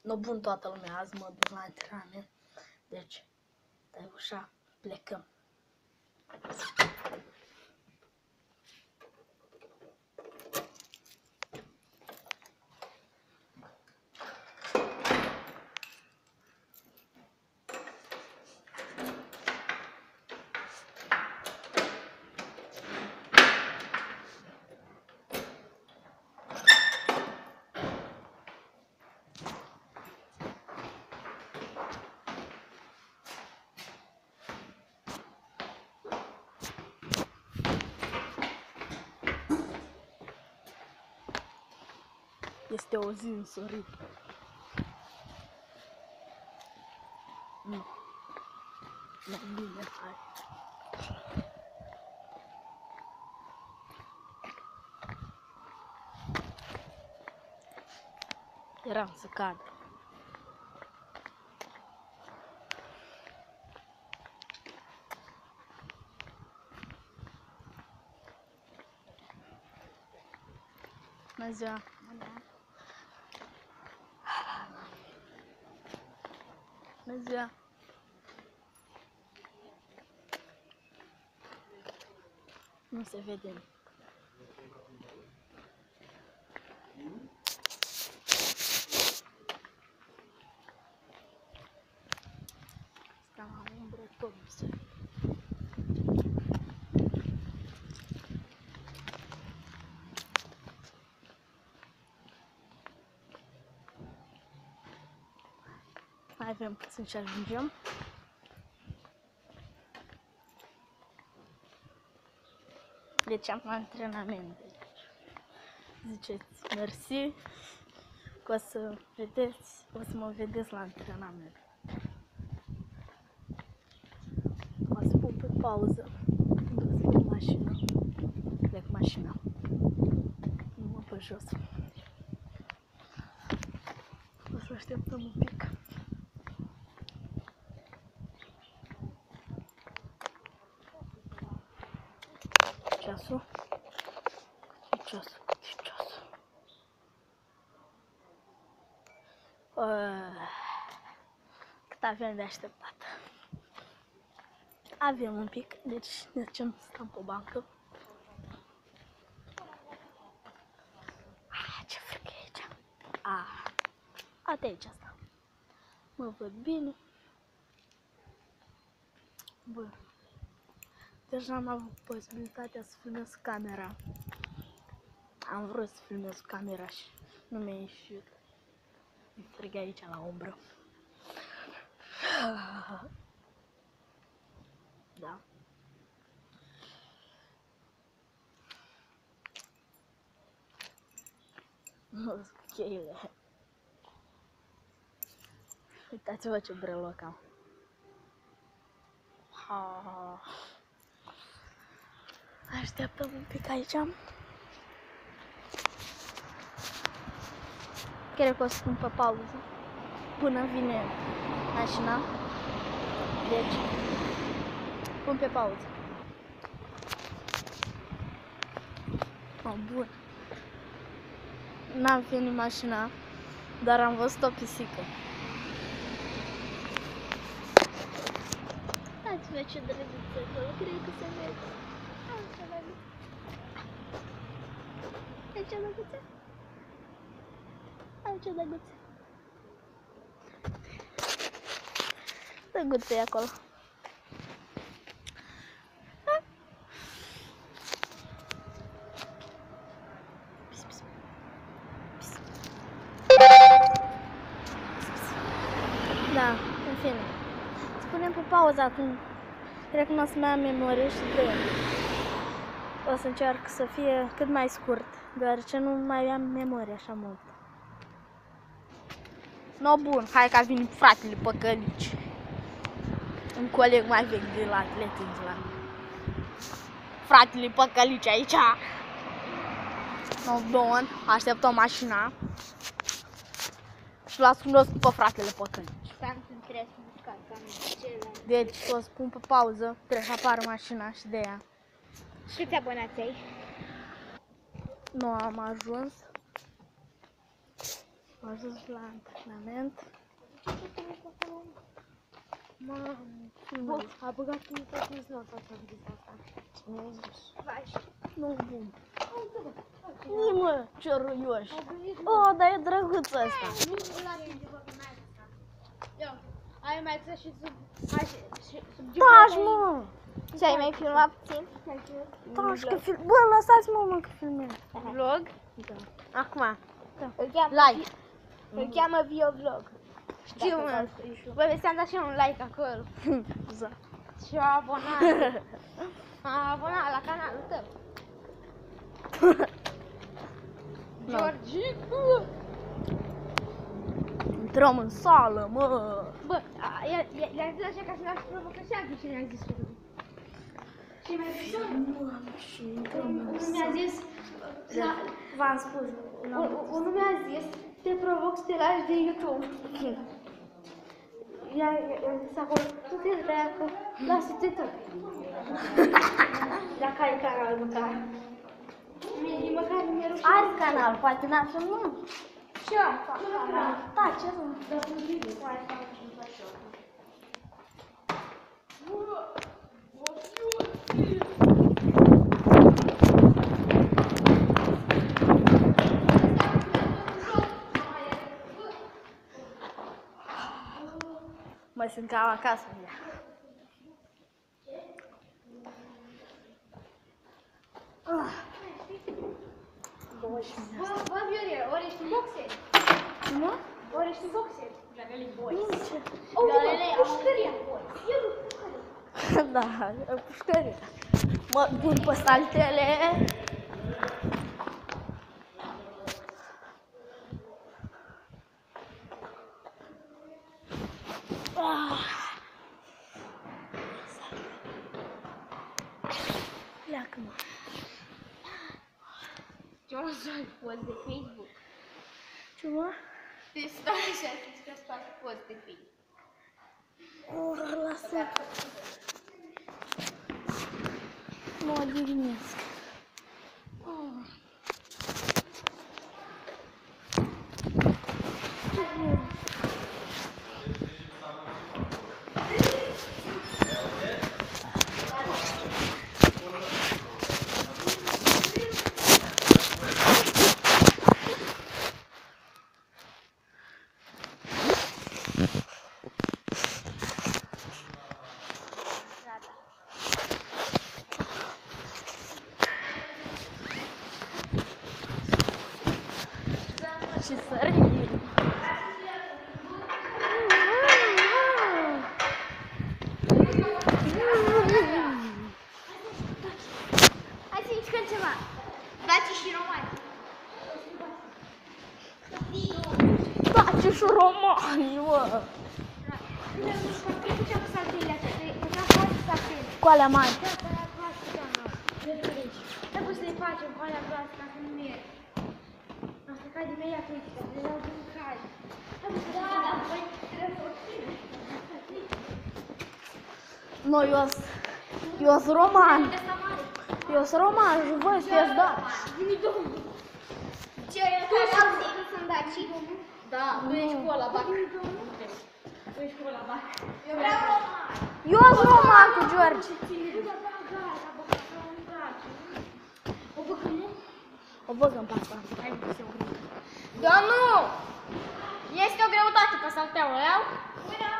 Nu bun toată lumea, azi mă duc la antrenament. Deci, dai ușa, plecăm. Este o zi însorită. Nu. Mai bine, hai. Eram să cad. Bună ziua! Bună ziua! Nu se vede. Stau la umbră, tot nu se vede. Mai avem puțin și ajungem. Deci am antrenament. Ziceți mersi, că o să vedeți, o să mă vedeți la antrenament. Mă spun pe pauză, când o să plec mașina. Plec mașina. Nu mă pe jos. O să așteptăm un pic. Ceasul? Ceasul? Cât avem de așteptat? Avem un pic, deci ne ducem să stăm pe o bancă. Ce frică e aici! Uite aici asta. Mă văd bine. Bun. Deci n-am avut posibilitatea să filmez camera. Am vrut să filmez camera și nu mi-a ieșit. Mi frig aici la umbră. Da. Cheile. Uitați-vă ce breloc am. Așteptăm un pic aici. Cred că o să pun pe pauză până vine mașina. Deci, pun pe pauză. Bun. N-am venit mașina, dar am văzut o pisică. Uitați-vă ce drăguță acolo, cred că se vede. Ce drăguță. Ce drăguță. Ce drăguță. Drăguță e acolo. Da, în fine. Spunem pe pauză acum. Cred că nu o să mai am memorie și de o să încerc să fie cât mai scurt, deoarece nu mai am memorie așa mult. No, bun, hai că a venit fratele Păcălici. Un coleg mai vechi de la atletism la mine. Fratele Păcălici aici. No, bun, așteptăm mașina. Și l-ați cunoscut pe fratele Păcălici. Deci o să pun pe pauză, trebuie să apară mașina și de ea. Și câți abonați ai? Nu am ajuns. Am ajuns la antrenament. Mamă, a băgat un tot nu sau s-a zis asta. Cine a zis? Vai. Nu bun. Nimă, ce ruioși. Oh, dar e drăguț ăsta. Nu la tine, bă, că n-ai asta. Ia, ai mai zis și sub Taci, mă! Ce-ai mai filmat puțin? Taci, că film... Bă, lăsați-mă, mă, că filmez. Vlog? Da. Acum. Da. Like. Îl cheamă Biovlog. Știu, mă. Bă, ți-am dat și eu un like acolo. Da. Și o abonat. Am abonat la canalul tău. Georgicu! Intrăm în sală, mă! Bă, i-am zis așa ca să lași provocația și mi-a zis. Și mai zis? Unul mi-a zis... V-am spus. Unul mi-a zis, te provoc să te lași de YouTube. I-am zis acolo, nu te dai că lasă-te tu. Dacă ai canal măcar. Măcar nu mi-e rușine. Are canal, poate n-a filmat. Și eu am canal. Da, ce sunt? Dar un video, mai fac și așa. Mă simt ca acasă. Bă, Viorel, ori ești în boxer? Nu? Ori ești în boxer? Galilei Boys. Ce? Galilei, pușcăria Boys. Eu nu pușcăria. Da, pușcărie. Mă duc pe saltele. Pleacă-mă. Ce mă fac post de Facebook? Ce mă? Te stai așa, să-ți faci post de Facebook. Lasă. Mă odihnesc. Și sări. Hai să mișcăm ceva. Daci și romani. Daci și romani, mă. Cu alea mari. Trebuie să-i facem cu alea groase ca să nu merg. Asta cade imediat critică, de la un caz. Da, păi trebuie să o ținem. No, eu sunt roman. Eu sunt roman și voi sunteți daci. Ce, tu sunt daci? Da, tu ești cu ăla, bac. Tu ești cu ăla, bac. Eu vreau roman. Eu sunt roman cu George. O băgăm, nu? O băgăm pe asta. Hai, să o greu. Da, nu! Este o greutate pe salteaua, iau?